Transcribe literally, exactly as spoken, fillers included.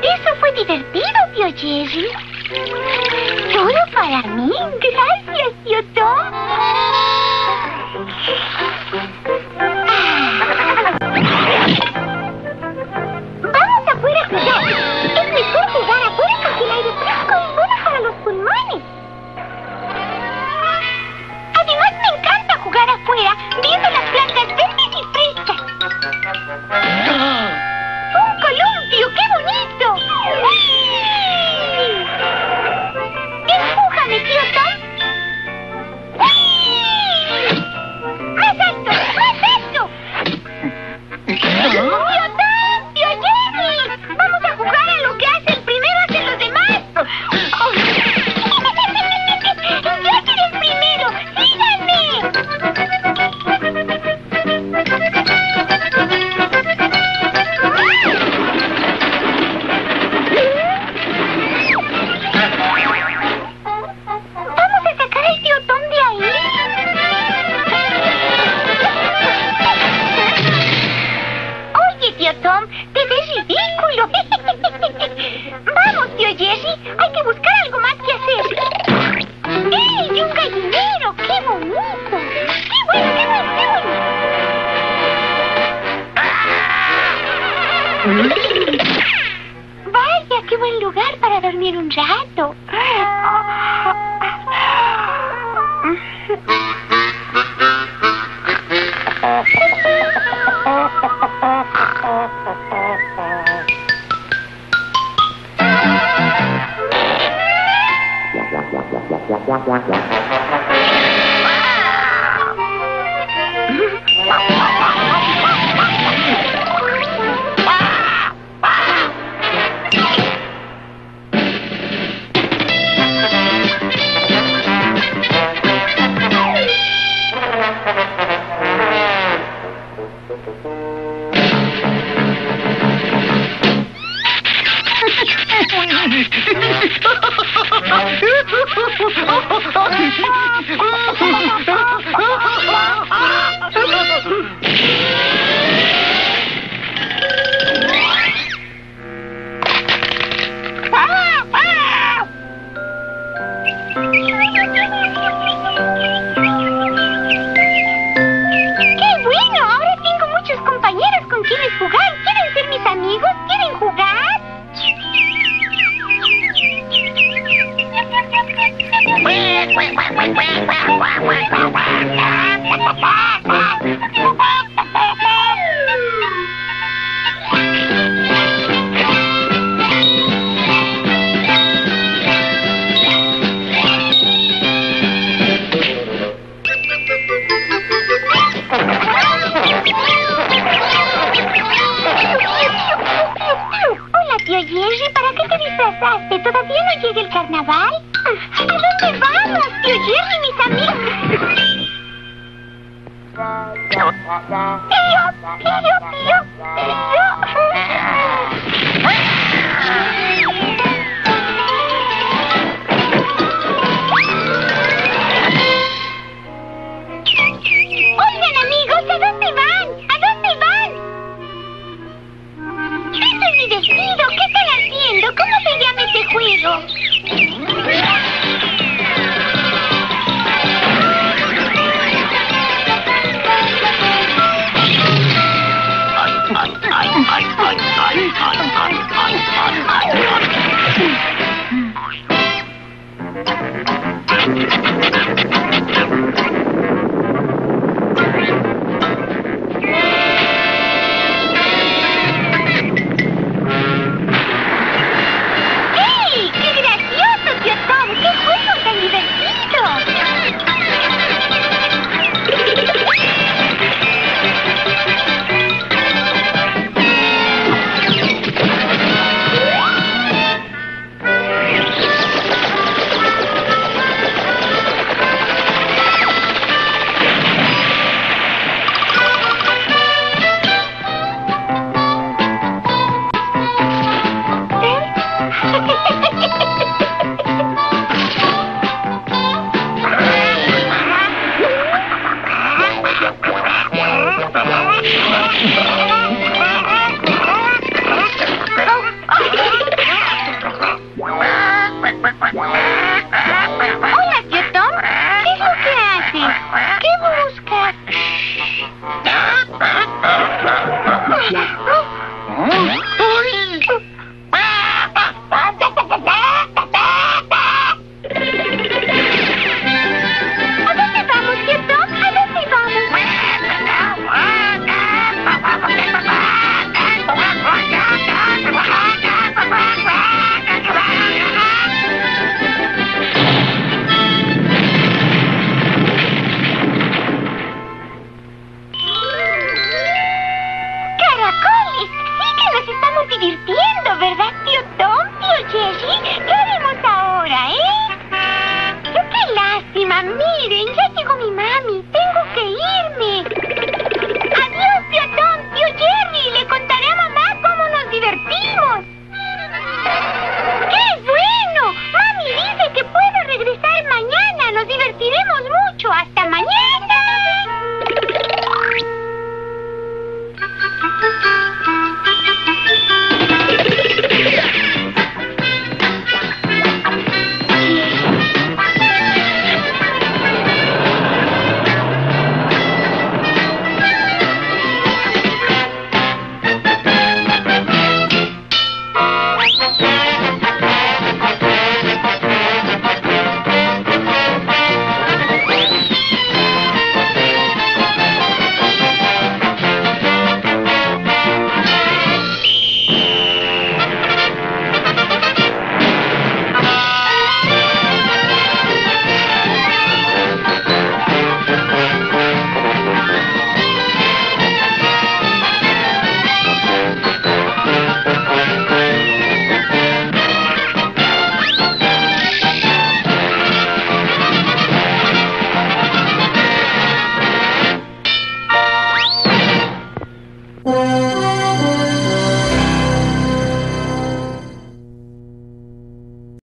Eso fue divertido, tío Jerry. Todo para mí. Gracias, tío Tom. Vamos afuera a jugar. Es mejor jugar afuera porque el aire fresco es bueno para los pulmones. Además, me encanta jugar afuera viendo las plantas verdes y frescas. ¡Un columpio! ¡Qué bonito! ¡Uy! ¡Empújame, tío Tom! ¡Uy! ¡Más alto! ¡Más alto! ¡Tío Tom! ¡Tío Jerry! ¡Vamos a jugar a lo que hace el primero hacen los demás! Oh. ¡Yo seré el primero! ¡Síganme! ¡Vamos a sacar al tío Tom de ahí! Oye, tío Tom, te ves ridículo. Vamos, tío Jerry, hay que buscar algo más que hacer. ¡Ey, un gallinero! ¡Qué bonito! ¡Qué bueno, qué bueno, qué bueno! Vaya, qué buen lugar para dormir un rato. Tío Jerry, ¿para qué te disfrazaste? ¿Todavía no llega el carnaval? ¿A dónde vamos, tío Jerry, mis amigos? Tío, tío, tío, tío, tío.